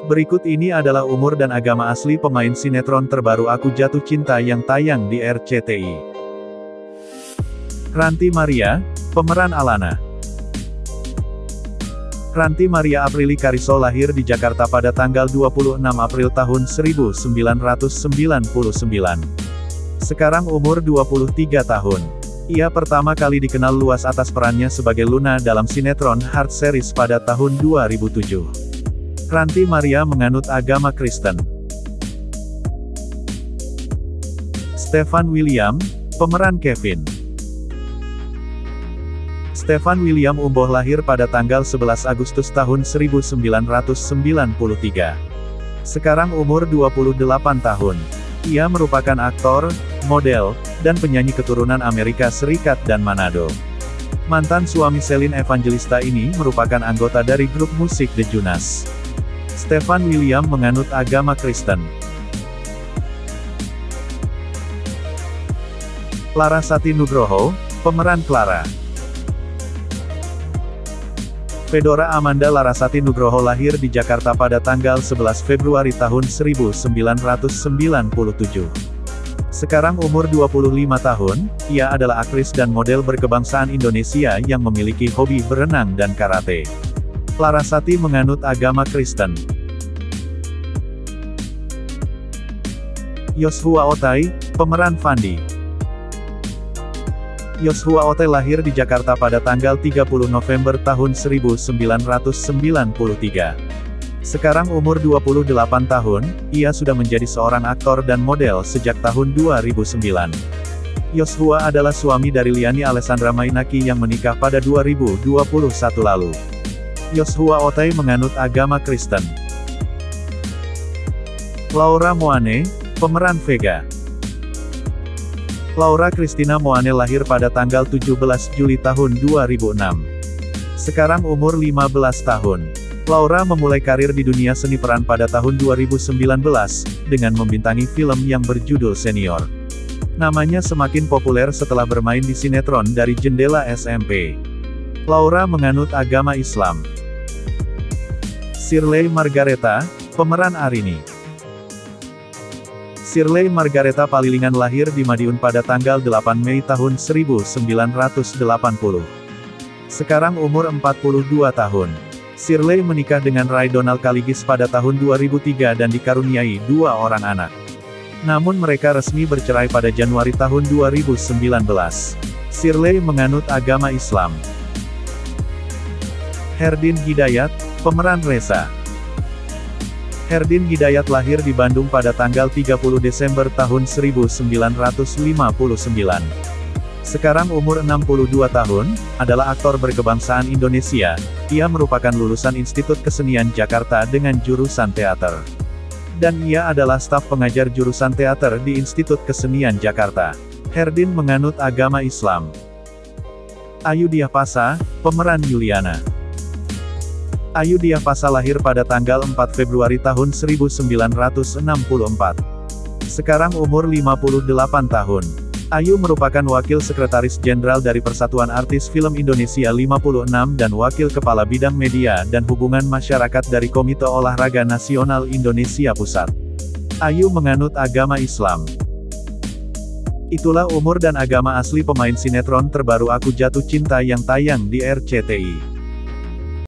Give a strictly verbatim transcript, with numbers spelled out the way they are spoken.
Berikut ini adalah umur dan agama asli pemain sinetron terbaru Aku Jatuh Cinta yang tayang di R C T I. Ranty Maria, pemeran Alana. Ranty Maria Aprilly Kariso lahir di Jakarta pada tanggal dua puluh enam April tahun seribu sembilan ratus sembilan puluh sembilan. Sekarang umur dua puluh tiga tahun. Ia pertama kali dikenal luas atas perannya sebagai Luna dalam sinetron Heart Series pada tahun dua ribu tujuh. Ranty Maria menganut agama Kristen. Stefan William, pemeran Kevin. Stefan William Umboh lahir pada tanggal sebelas Agustus tahun seribu sembilan ratus sembilan puluh tiga. Sekarang umur dua puluh delapan tahun. Ia merupakan aktor, model, dan penyanyi keturunan Amerika Serikat dan Manado. Mantan suami Celine Evangelista ini merupakan anggota dari grup musik The Jonas. Stefan William menganut agama Kristen. Larasati Nugroho, pemeran Clara. Fedora Amanda Larasati Nugroho lahir di Jakarta pada tanggal sebelas Februari tahun seribu sembilan ratus sembilan puluh tujuh. Sekarang umur dua puluh lima tahun, ia adalah aktris dan model berkebangsaan Indonesia yang memiliki hobi berenang dan karate. Larasati menganut agama Kristen. Yoshua Otai, pemeran Fandi. Yoshua Otai lahir di Jakarta pada tanggal tiga puluh November tahun seribu sembilan ratus sembilan puluh tiga. Sekarang umur dua puluh delapan tahun, ia sudah menjadi seorang aktor dan model sejak tahun dua ribu sembilan. Yoshua adalah suami dari Liani Alessandra Mainaki yang menikah pada dua ribu dua puluh satu lalu. Yoshua Otai menganut agama Kristen. Laura Moane, pemeran Vega. Laura Christina Moane lahir pada tanggal tujuh belas Juli tahun dua ribu enam. Sekarang umur lima belas tahun. Laura memulai karir di dunia seni peran pada tahun dua ribu sembilan belas, dengan membintangi film yang berjudul Senior. Namanya semakin populer setelah bermain di sinetron Dari Jendela S M P. Laura menganut agama Islam. Shirley Margareta, pemeran Arini. Shirley Margareta Palilingan lahir di Madiun pada tanggal delapan Mei tahun seribu sembilan ratus delapan puluh. Sekarang umur empat puluh dua tahun. Shirley menikah dengan Ray Donald Kaligis pada tahun dua ribu tiga dan dikaruniai dua orang anak. Namun mereka resmi bercerai pada Januari tahun dua ribu sembilan belas. Shirley menganut agama Islam. Herdin Hidayat, pemeran Reza. Herdin Hidayat lahir di Bandung pada tanggal tiga puluh Desember tahun seribu sembilan ratus lima puluh sembilan. Sekarang umur enam puluh dua tahun, adalah aktor berkebangsaan Indonesia. Ia merupakan lulusan Institut Kesenian Jakarta dengan jurusan teater. Dan ia adalah staf pengajar jurusan teater di Institut Kesenian Jakarta. Herdin menganut agama Islam. Ayu Diah Pasa, pemeran Yuliana. Ayu Diah Pasa lahir pada tanggal empat Februari tahun seribu sembilan ratus enam puluh empat. Sekarang umur lima puluh delapan tahun. Ayu merupakan Wakil Sekretaris Jenderal dari Persatuan Artis Film Indonesia lima puluh enam dan Wakil Kepala Bidang Media dan Hubungan Masyarakat dari Komite Olahraga Nasional Indonesia Pusat. Ayu menganut agama Islam. Itulah umur dan agama asli pemain sinetron terbaru Aku Jatuh Cinta yang tayang di R C T I.